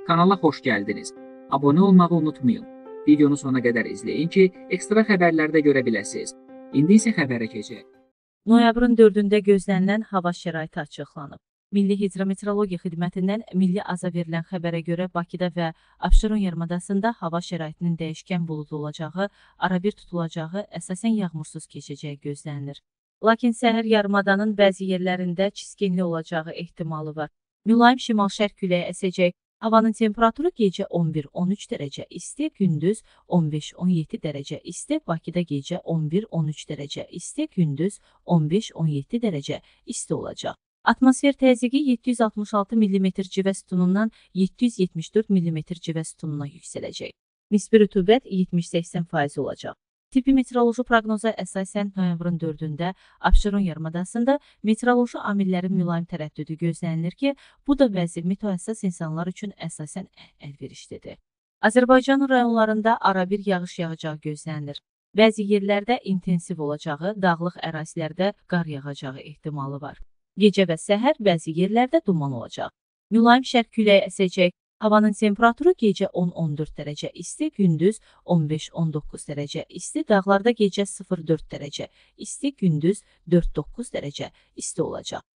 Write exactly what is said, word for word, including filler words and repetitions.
Kanala xoş gəldiniz. Abunə olmağı unutmayın. Videonu sona qədər izləyin ki, ekstra xəbərlərdə görə biləsiniz. İndi isə xəbərə keçək. Noyabrın dördündə gözlənilən hava şəraiti açıqlanıb. Milli Hidrometeorologiya Xidmətindən milli aza verilən xəbərə görə Bakıda və Abşeron yarımadasında hava şəraitinin dəyişkən buludlu olacağı, arabir tutulacağı, əsasən yağmursuz keçəcəyi gözlənilir. Lakin səhər yarımadanın bəzi yerlərində çiskinli olacağı ehtimalı var. Mülayim şimal-şərq küləyi əsəcək. Havanın temperaturu gecə on bir on üç dərəcə isti, gündüz on beş on yeddi dərəcə isti, Bakıda gecə on bir on üç dərəcə isti, gündüz on beş on yeddi dərəcə isti olacaq. Atmosfer təzyiqi yeddi yüz altmış altı millimetr civə sütunundan yeddi yüz yetmiş dörd millimetr civə sütununa yüksələcək. Nisbi rütubət yetmiş səksən faiz olacaq. Tipi meteoroloji proqnoza əsasən noyabrın dördündə Abşeron yarımadasında meteoroloji amillərin mülayim tərəddüdü gözlənilir ki, bu da vəzi mütəxəssis insanlar üçün əsasən əlverişlidir. Azərbaycan rayonlarında arabir yağış yağacağı gözlənilir. Bəzi yerlərdə intensiv olacağı, dağlıq ərazilərdə qar yağacağı ehtimalı var. Gecə və səhər bəzi yerlərdə duman olacaq. Mülayim şərq küləyi əsəcək. Havanın temperaturu gecə on on dörd dərəcə isti, gündüz on beş on doqquz dərəcə isti, dağlarda gecə sıfır dörd dərəcə isti, gündüz dörd doqquz dərəcə isti olacaq.